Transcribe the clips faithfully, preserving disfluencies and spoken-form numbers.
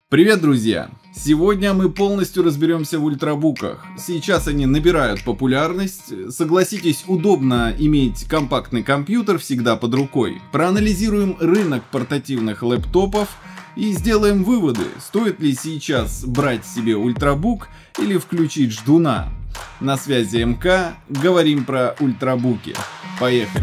Привет, друзья! Сегодня мы полностью разберемся в ультрабуках. Сейчас они набирают популярность. Согласитесь, удобно иметь компактный компьютер всегда под рукой. Проанализируем рынок портативных лэптопов и сделаем выводы, стоит ли сейчас брать себе ультрабук или включить ждуна. На связи МК, говорим про ультрабуки. Поехали!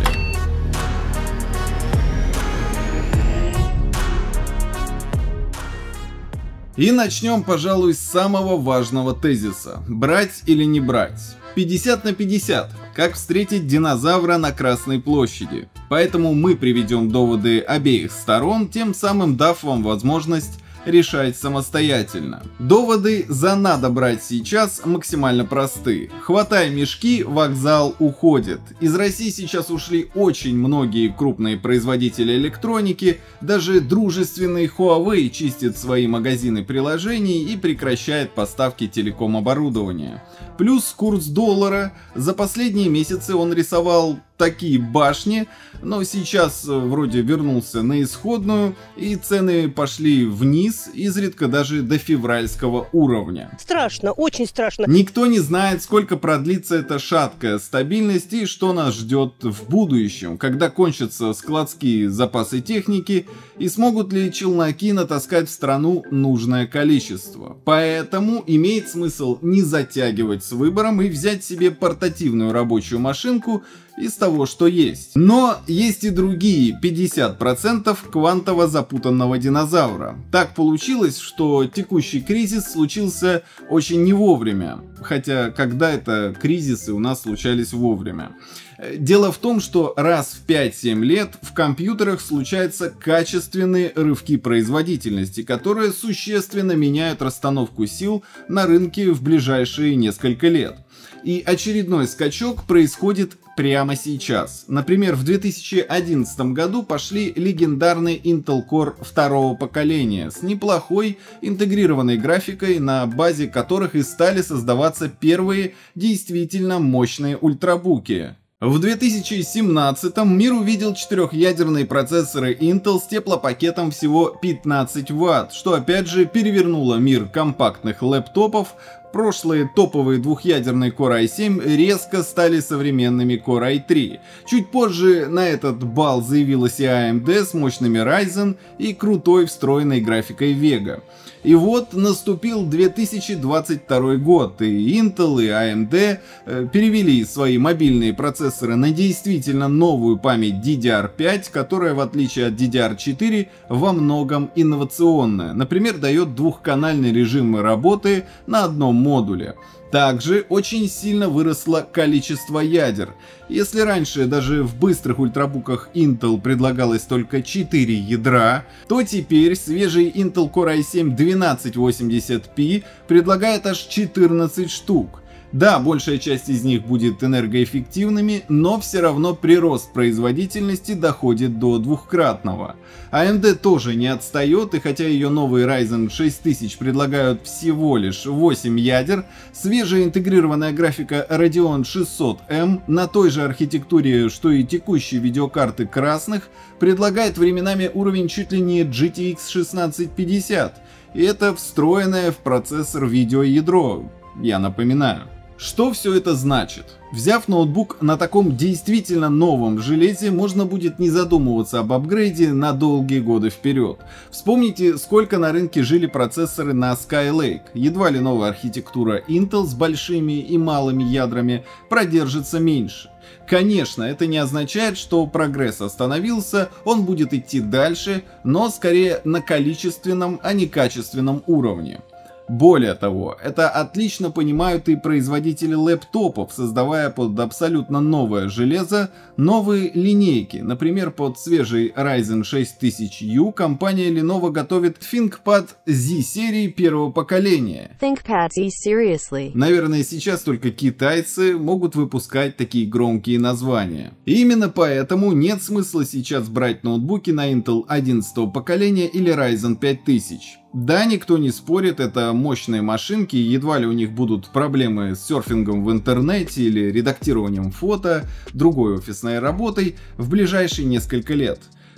И начнем, пожалуй, с самого важного тезиса. Брать или не брать? пятьдесят на пятьдесят. Как встретить динозавра на Красной площади? Поэтому мы приведем доводы обеих сторон, тем самым дав вам возможность решать самостоятельно. Доводы за надо брать сейчас максимально просты. Хватай мешки, вокзал уходит. Из России сейчас ушли очень многие крупные производители электроники, даже дружественный Huawei чистит свои магазины приложений и прекращает поставки телеком-оборудования. Плюс курс доллара. За последние месяцы он рисовал такие башни, но сейчас вроде вернулся на исходную, и цены пошли вниз, изредка даже до февральского уровня. Страшно, очень страшно. Никто не знает, сколько продлится эта шаткая стабильность и что нас ждет в будущем, когда кончатся складские запасы техники и смогут ли челноки натаскать в страну нужное количество. Поэтому имеет смысл не затягивать с выбором и взять себе портативную рабочую машинку из того, что есть. Но есть и другие пятьдесят процентов квантово запутанного динозавра. Так получилось, что текущий кризис случился очень не вовремя. Хотя, когда это кризисы у нас случались вовремя. Дело в том, что раз в пять-семь лет в компьютерах случаются качественные рывки производительности, которые существенно меняют расстановку сил на рынке в ближайшие несколько лет. И очередной скачок происходит прямо сейчас. Например, в две тысячи одиннадцатом году пошли легендарные Intel Core второго поколения с неплохой интегрированной графикой, на базе которых и стали создаваться первые действительно мощные ультрабуки. В две тысячи семнадцатом мир увидел четырехъядерные процессоры Intel с теплопакетом всего пятнадцать ватт, что опять же перевернуло мир компактных лэптопов. Прошлые топовые двухъядерные Core ай семь резко стали современными Core ай три. Чуть позже на этот бал заявилась и эй эм ди с мощными Ryzen и крутой встроенной графикой Vega. И вот наступил две тысячи двадцать второй год, и Intel и эй эм ди э, перевели свои мобильные процессоры на действительно новую память ди ди ар пять, которая, в отличие от ди ди ар четыре, во многом инновационная. Например, дает двухканальный режим работы на одном модуле. Также очень сильно выросло количество ядер. Если раньше даже в быстрых ультрабуках Intel предлагалось только четыре ядра, то теперь свежий Intel Core ай семь двенадцать восемьдесят пи предлагает аж четырнадцать штук. Да, большая часть из них будет энергоэффективными, но все равно прирост производительности доходит до двухкратного. эй эм ди тоже не отстает, и хотя ее новые Ryzen шесть тысяч предлагают всего лишь восемь ядер, свежая интегрированная графика Radeon шестьсот эм на той же архитектуре, что и текущие видеокарты красных, предлагает временами уровень чуть ли не джи ти экс шестнадцать пятьдесят. И это встроенное в процессор видеоядро, я напоминаю. Что все это значит? Взяв ноутбук на таком действительно новом железе, можно будет не задумываться об апгрейде на долгие годы вперед. Вспомните, сколько на рынке жили процессоры на Skylake. Едва ли новая архитектура Intel с большими и малыми ядрами продержится меньше. Конечно, это не означает, что прогресс остановился, он будет идти дальше, но скорее на количественном, а не качественном уровне. Более того, это отлично понимают и производители лэптопов, создавая под абсолютно новое железо новые линейки. Например, под свежий Ryzen шесть тысяч ю компания Lenovo готовит ThinkPad Z серии первого поколения. ThinkPad Z seriously. Наверное, сейчас только китайцы могут выпускать такие громкие названия. И именно поэтому нет смысла сейчас брать ноутбуки на Intel одиннадцатого поколения или Ryzen пять тысяч. Да, никто не спорит, это мощные машинки, едва ли у них будут проблемы с серфингом в интернете или редактированием фото, другой офисной работой в ближайшие несколько лет.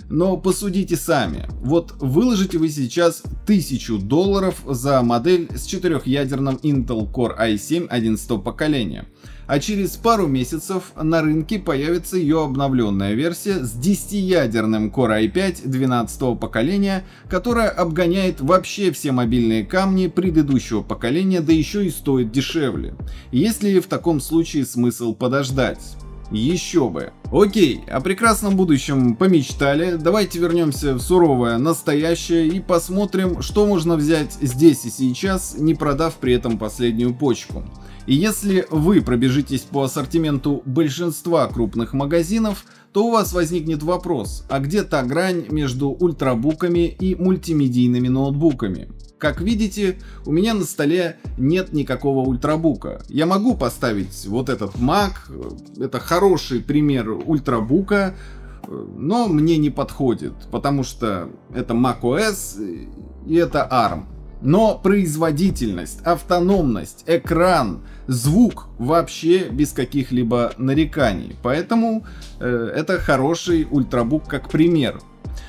Но посудите сами. Вот выложите вы сейчас тысячу долларов за модель с четырехъядерным Intel Core ай семь одиннадцатого поколения. А через пару месяцев на рынке появится ее обновленная версия с десятиядерным Core ай пять двенадцатого поколения, которая обгоняет вообще все мобильные камни предыдущего поколения, да еще и стоит дешевле. Есть ли в таком случае смысл подождать? Еще бы. Окей, о прекрасном будущем помечтали, давайте вернемся в суровое настоящее и посмотрим, что можно взять здесь и сейчас, не продав при этом последнюю почку. И если вы пробежитесь по ассортименту большинства крупных магазинов, то у вас возникнет вопрос, а где та грань между ультрабуками и мультимедийными ноутбуками? Как видите, у меня на столе нет никакого ультрабука. Я могу поставить вот этот Mac, это хороший пример ультрабука, но мне не подходит, потому что это macOS и это арм. Но производительность, автономность, экран, звук вообще без каких-либо нареканий. Поэтому э, это хороший ультрабук как пример.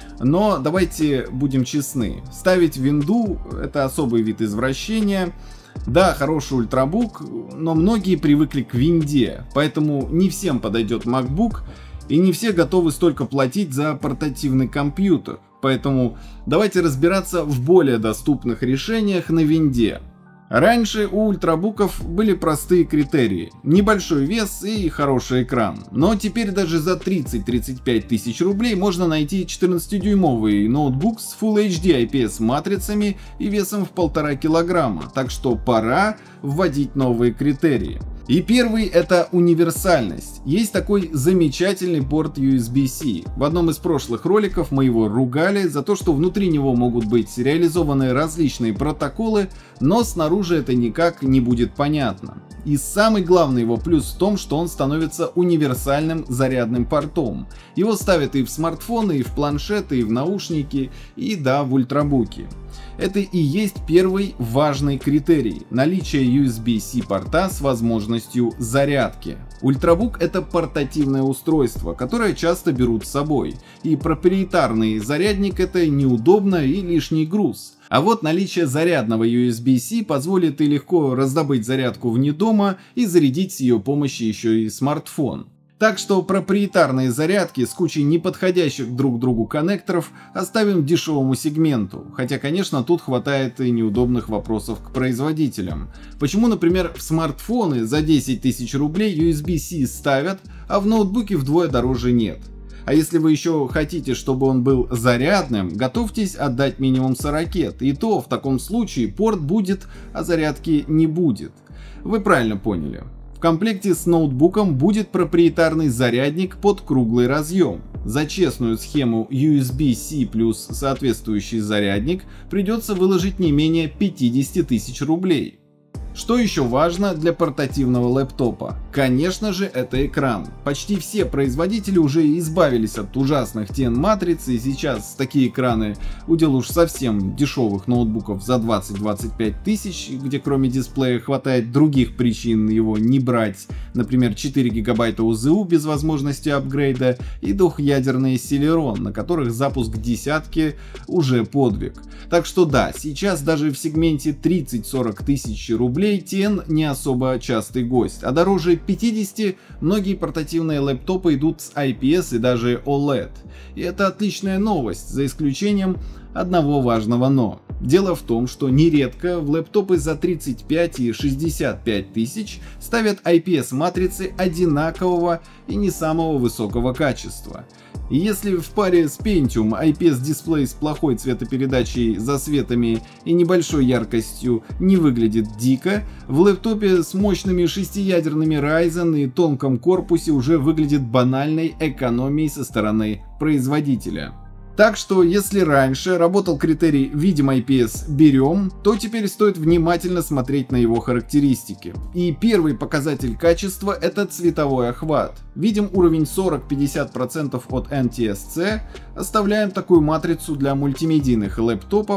Но давайте будем честны, ставить винду — это особый вид извращения. Да, хороший ультрабук, но многие привыкли к винде, поэтому не всем подойдет MacBook, и не все готовы столько платить за портативный компьютер. Поэтому давайте разбираться в более доступных решениях на винде. Раньше у ультрабуков были простые критерии: небольшой вес и хороший экран. Но теперь даже за тридцать-тридцать пять тысяч рублей можно найти четырнадцатидюймовый ноутбук с Full эйч ди ай пи эс матрицами и весом в полтора килограмма. Так что пора вводить новые критерии. И первый — это универсальность. Есть такой замечательный порт ю эс би-C. В одном из прошлых роликов мы его ругали за то, что внутри него могут быть реализованы различные протоколы, но снаружи это никак не будет понятно. И самый главный его плюс в том, что он становится универсальным зарядным портом. Его ставят и в смартфоны, и в планшеты, и в наушники, и да, в ультрабуки. Это и есть первый важный критерий – наличие ю эс би-C порта с возможностью зарядки. Ультрабук — это портативное устройство, которое часто берут с собой, и проприетарный зарядник — это неудобно и лишний груз. А вот наличие зарядного ю эс би-C позволит и легко раздобыть зарядку вне дома и зарядить с ее помощью еще и смартфон. Так что проприетарные зарядки с кучей неподходящих друг другу коннекторов оставим дешевому сегменту, хотя, конечно, тут хватает и неудобных вопросов к производителям. Почему, например, в смартфоны за десять тысяч рублей ю эс би-C ставят, а в ноутбуке вдвое дороже нет? А если вы еще хотите, чтобы он был зарядным, готовьтесь отдать минимум сорокет, и то в таком случае порт будет, а зарядки не будет. Вы правильно поняли. В комплекте с ноутбуком будет проприетарный зарядник под круглый разъем. За честную схему ю эс би-C плюс соответствующий зарядник придется выложить не менее пятьдесят тысяч рублей. Что еще важно для портативного лэптопа? Конечно же, это экран. Почти все производители уже избавились от ужасных ти эн-матриц, и сейчас такие экраны удел уж совсем дешевых ноутбуков за двадцать-двадцать пять тысяч, где кроме дисплея хватает других причин его не брать, например, четыре гигабайта о зэ у без возможности апгрейда и двухъядерный Celeron, на которых запуск десятки уже подвиг. Так что да, сейчас даже в сегменте тридцать-сорок тысяч рублей ти эн не особо частый гость, а дороже пятидесяти многие портативные лэптопы идут с ай пи эс и даже о лед. И это отличная новость, за исключением одного важного но. Дело в том, что нередко в лэптопы за тридцать пять и шестьдесят пять тысяч ставят ай пи эс матрицы одинакового и не самого высокого качества. И если в паре с Pentium ай пи эс дисплей с плохой цветопередачей, засветами и небольшой яркостью не выглядит дико, в лэптопе с мощными шестиядерными Ryzen и тонком корпусе уже выглядит банальной экономией со стороны производителя. Так что, если раньше работал критерий «видим ай пи эс, берем», то теперь стоит внимательно смотреть на его характеристики. И первый показатель качества — это цветовой охват. Видим уровень сорок-пятьдесят процентов от эн ти эс си, оставляем такую матрицу для мультимедийных лэптопов,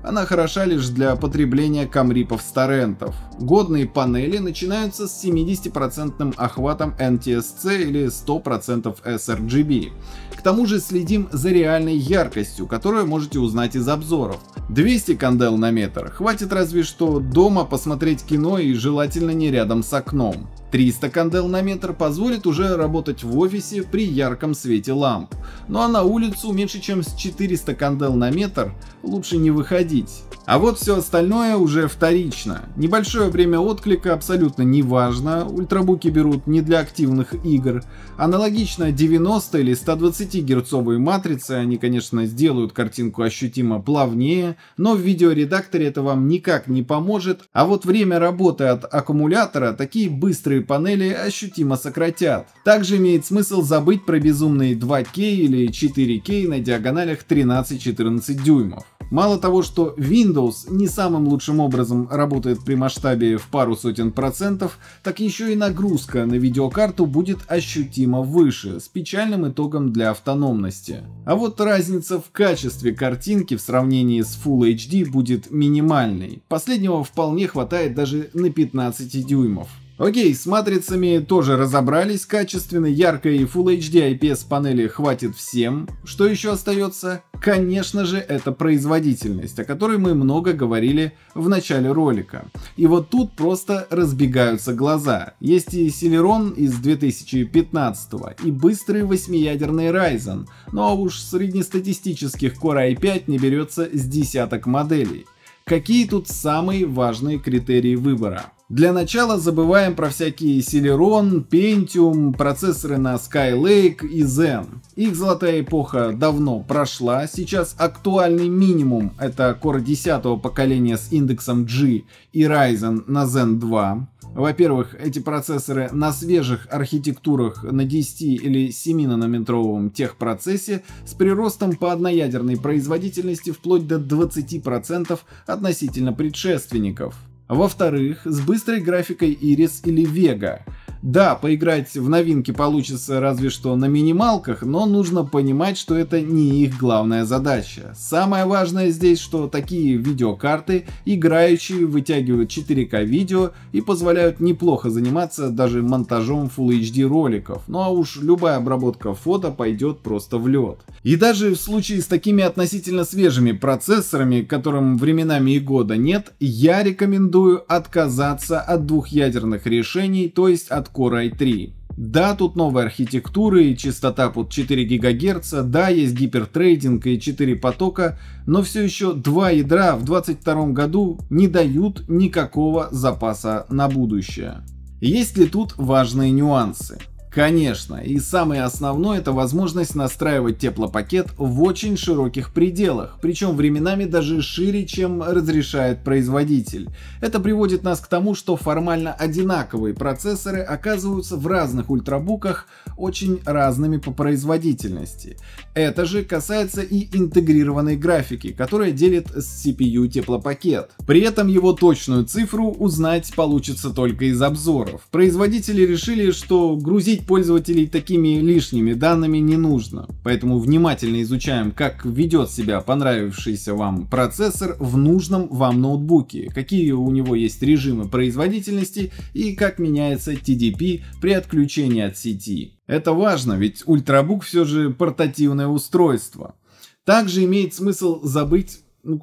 Она хороша лишь для потребления камрипов с торрентов. Годные панели начинаются с семидесятипроцентным охватом эн ти эс си или сто процентов эс эр джи би. К тому же следим за реальной яркостью, которую можете узнать из обзоров. двести кандел на метр хватит разве что дома посмотреть кино и желательно не рядом с окном. триста кандел на метр позволит уже работать в офисе при ярком свете ламп. Ну а на улицу меньше чем с четырёхсот кандел на метр лучше не выходить. А вот все остальное уже вторично. Небольшое время отклика абсолютно не важно, ультрабуки берут не для активных игр. Аналогично девяносто или сто двадцать герцовые матрицы, они, конечно, сделают картинку ощутимо плавнее, но в видеоредакторе это вам никак не поможет, а вот время работы от аккумулятора такие быстрые панели ощутимо сократят. Также имеет смысл забыть про безумные два кей или четыре кей на диагоналях тринадцать-четырнадцать дюймов. Мало того, что Windows не самым лучшим образом работает при масштабе в пару сотен процентов, так еще и нагрузка на видеокарту будет ощутимо выше, с печальным итогом для автономности. А вот разница в качестве картинки в сравнении с Full эйч ди будет минимальной. Последнего вполне хватает даже на пятнадцать дюймов. Окей, с матрицами тоже разобрались качественно, яркой Full эйч ди ай пи эс панели хватит всем. Что еще остается? Конечно же, это производительность, о которой мы много говорили в начале ролика. И вот тут просто разбегаются глаза. Есть и Celeron из две тысячи пятнадцатого, и быстрый восьмиядерный Ryzen, но уж среднестатистических Core ай пять не берется с десяток моделей. Какие тут самые важные критерии выбора? Для начала забываем про всякие Celeron, Pentium, процессоры на Skylake и Zen. Их золотая эпоха давно прошла, сейчас актуальный минимум — это Core десятого поколения с индексом G и Ryzen на Zen два. Во-первых, эти процессоры на свежих архитектурах на десяти или семинанометровом техпроцессе с приростом по одноядерной производительности вплоть до двадцати процентов относительно предшественников. Во-вторых, с быстрой графикой Iris или Vega. Да, поиграть в новинки получится разве что на минималках, но нужно понимать, что это не их главная задача. Самое важное здесь, что такие видеокарты играющие вытягивают четыре ка видео и позволяют неплохо заниматься даже монтажом Full эйч ди роликов. Ну а уж любая обработка фото пойдет просто в лед. И даже в случае с такими относительно свежими процессорами, которым временами и года нет, я рекомендую отказаться от двухъядерных решений, то есть от Core ай три. Да, тут новые архитектуры, частота под четыре гигагерца, да, есть гипертрейдинг и четыре потока, но все еще два ядра в двадцать втором году не дают никакого запаса на будущее. Есть ли тут важные нюансы? Конечно, и самое основное — это возможность настраивать теплопакет в очень широких пределах, причем временами даже шире, чем разрешает производитель. Это приводит нас к тому, что формально одинаковые процессоры оказываются в разных ультрабуках очень разными по производительности. Это же касается и интегрированной графики, которая делит с си пи ю теплопакет. При этом его точную цифру узнать получится только из обзоров. Производители решили, что грузить пользователей такими лишними данными не нужно, поэтому внимательно изучаем, как ведет себя понравившийся вам процессор в нужном вам ноутбуке, какие у него есть режимы производительности и как меняется ти ди пи при отключении от сети. Это важно, ведь ультрабук все же портативное устройство. Также имеет смысл забыть... Ну,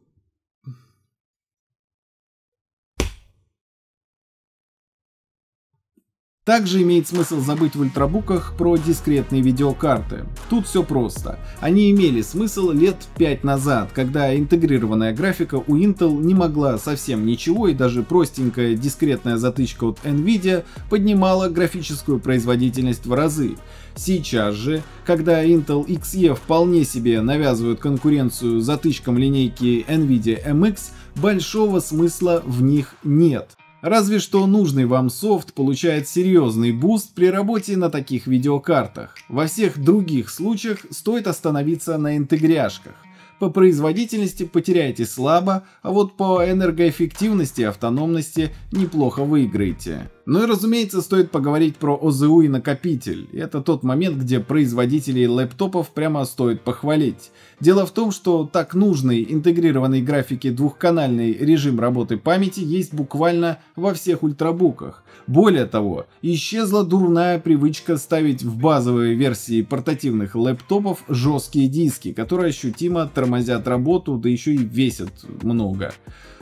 Также имеет смысл забыть в ультрабуках про дискретные видеокарты. Тут все просто. Они имели смысл лет пять назад, когда интегрированная графика у Intel не могла совсем ничего, и даже простенькая дискретная затычка от Nvidia поднимала графическую производительность в разы. Сейчас же, когда Intel икс и вполне себе навязывают конкуренцию затычкам линейки Nvidia эм икс, большого смысла в них нет. Разве что нужный вам софт получает серьезный буст при работе на таких видеокартах. Во всех других случаях стоит остановиться на интегряшках. По производительности потеряете слабо, а вот по энергоэффективности и автономности неплохо выиграете. Ну и разумеется, стоит поговорить про о зэ ю и накопитель. Это тот момент, где производителей лэптопов прямо стоит похвалить. Дело в том, что так нужный интегрированный графики двухканальный режим работы памяти есть буквально во всех ультрабуках. Более того, исчезла дурная привычка ставить в базовые версии портативных лэптопов жесткие диски, которые ощутимо тормозят работу, да еще и весят много.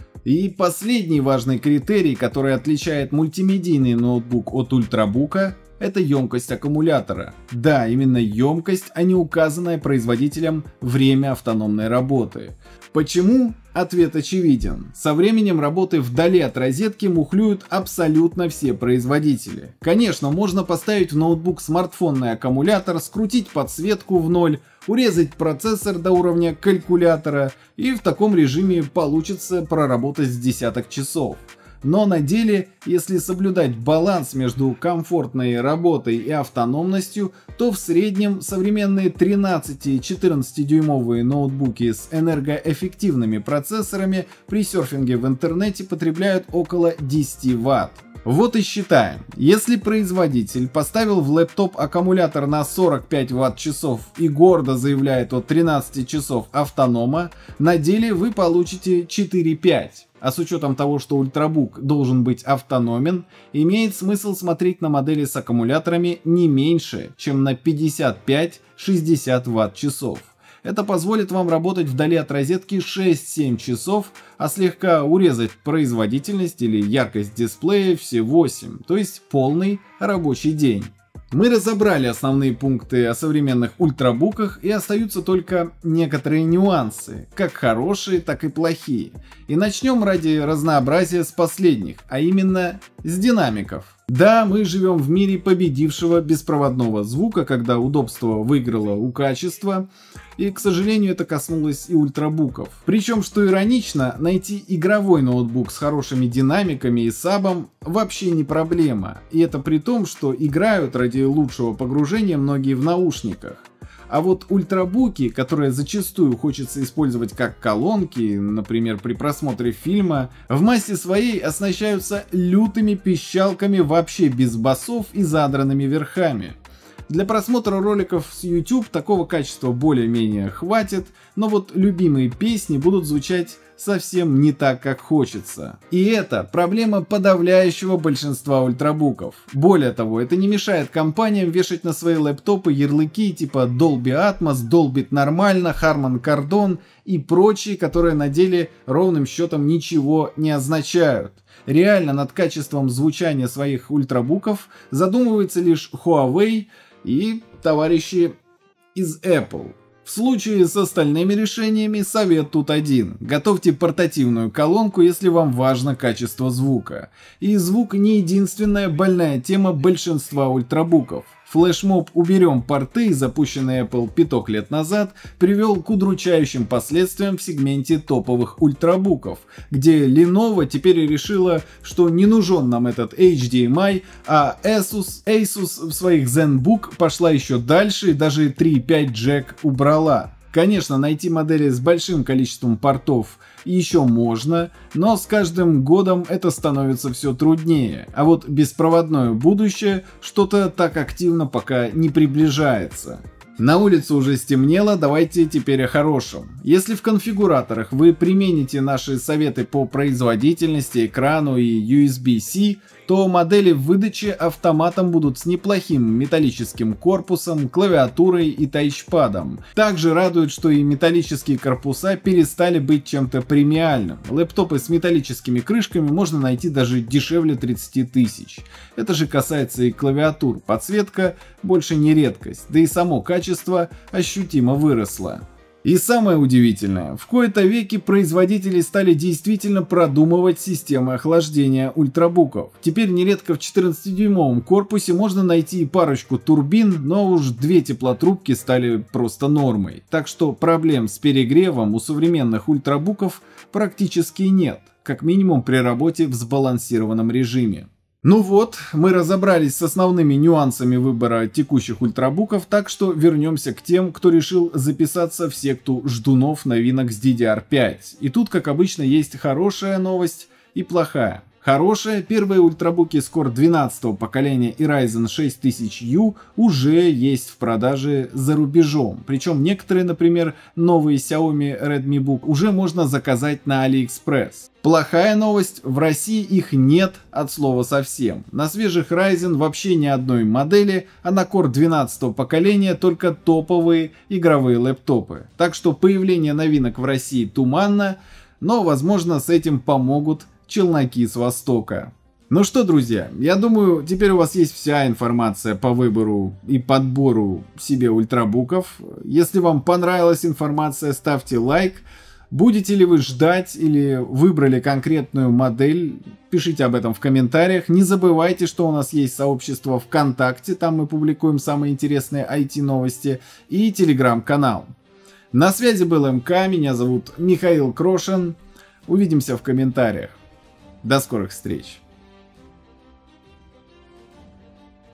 И последний важный критерий, который отличает мультимедийный ноутбук от ультрабука, это емкость аккумулятора. Да, именно емкость, а не указанное производителем время автономной работы. Почему? Ответ очевиден. Со временем работы вдали от розетки мухлюют абсолютно все производители. Конечно, можно поставить в ноутбук смартфонный аккумулятор, скрутить подсветку в ноль, урезать процессор до уровня калькулятора, и в таком режиме получится проработать с десяток часов. Но на деле, если соблюдать баланс между комфортной работой и автономностью, то в среднем современные тринадцати-четырнадцати дюймовые ноутбуки с энергоэффективными процессорами при серфинге в интернете потребляют около десяти ватт. Вот и считаем. Если производитель поставил в лэптоп аккумулятор на сорок пять ватт-часов и гордо заявляет о тринадцати часов автонома, на деле вы получите четыре-пять. А с учетом того, что ультрабук должен быть автономен, имеет смысл смотреть на модели с аккумуляторами не меньше, чем на пятьдесят пять-шестьдесят ватт-часов. Это позволит вам работать вдали от розетки шесть-семь часов, а слегка урезать производительность или яркость дисплея все восемь, то есть полный рабочий день. Мы разобрали основные пункты о современных ультрабуках, и остаются только некоторые нюансы, как хорошие, так и плохие. И начнем ради разнообразия с последних, а именно с динамиков. Да, мы живем в мире победившего беспроводного звука, когда удобство выиграло у качества, и, к сожалению, это коснулось и ультрабуков. Причем, что иронично, найти игровой ноутбук с хорошими динамиками и сабом вообще не проблема. И это при том, что играют ради лучшего погружения многие в наушниках. А вот ультрабуки, которые зачастую хочется использовать как колонки, например, при просмотре фильма, в массе своей оснащаются лютыми пищалками вообще без басов и задранными верхами. Для просмотра роликов с YouTube такого качества более-менее хватит, но вот любимые песни будут звучать совсем не так, как хочется. И это проблема подавляющего большинства ультрабуков. Более того, это не мешает компаниям вешать на свои лэптопы ярлыки типа Dolby Atmos, Dolby нормально, Harman Kardon и прочие, которые на деле ровным счетом ничего не означают. Реально над качеством звучания своих ультрабуков задумывается лишь Huawei и товарищи из Apple. В случае с остальными решениями совет тут один. Готовьте портативную колонку, если вам важно качество звука. И звук не единственная больная тема большинства ультрабуков. Флешмоб «Уберем порты», запущенный Apple пяток лет назад, привел к удручающим последствиям в сегменте топовых ультрабуков, где Lenovo теперь решила, что не нужен нам этот эйч ди эм ай, а Asus, Asus в своих ZenBook пошла еще дальше и даже три и пять джек убрала. Конечно, найти модели с большим количеством портов еще можно, но с каждым годом это становится все труднее, а вот беспроводное будущее что-то так активно пока не приближается. На улице уже стемнело, давайте теперь о хорошем. Если в конфигураторах вы примените наши советы по производительности, экрану и ю эс би-C, то модели в выдаче автоматом будут с неплохим металлическим корпусом, клавиатурой и тачпадом. Также радует, что и металлические корпуса перестали быть чем-то премиальным. Лэптопы с металлическими крышками можно найти даже дешевле тридцати тысяч. Это же касается и клавиатур. Подсветка больше не редкость, да и само качество ощутимо выросло. И самое удивительное, в кои-то веки производители стали действительно продумывать системы охлаждения ультрабуков. Теперь нередко в четырнадцатидюймовом корпусе можно найти парочку турбин, но уж две теплотрубки стали просто нормой. Так что проблем с перегревом у современных ультрабуков практически нет, как минимум при работе в сбалансированном режиме. Ну вот, мы разобрались с основными нюансами выбора текущих ультрабуков, так что вернемся к тем, кто решил записаться в секту ждунов новинок с ди ди ар пять. И тут, как обычно, есть хорошая новость и плохая. Хорошее, первые ультрабуки Core двенадцатого поколения и Ryzen шесть тысяч ю уже есть в продаже за рубежом. Причем некоторые, например, новые Xiaomi Redmi Book уже можно заказать на AliExpress. Плохая новость, в России их нет от слова совсем. На свежих Ryzen вообще ни одной модели, а на Core двенадцатого поколения только топовые игровые лэптопы. Так что появление новинок в России туманно, но возможно с этим помогут челноки с Востока. Ну что, друзья, я думаю, теперь у вас есть вся информация по выбору и подбору себе ультрабуков. Если вам понравилась информация, ставьте лайк. Будете ли вы ждать или выбрали конкретную модель, пишите об этом в комментариях. Не забывайте, что у нас есть сообщество ВКонтакте, там мы публикуем самые интересные ай ти-новости, и телеграм-канал. На связи был МК, меня зовут Михаил Крошин. Увидимся в комментариях. До скорых встреч!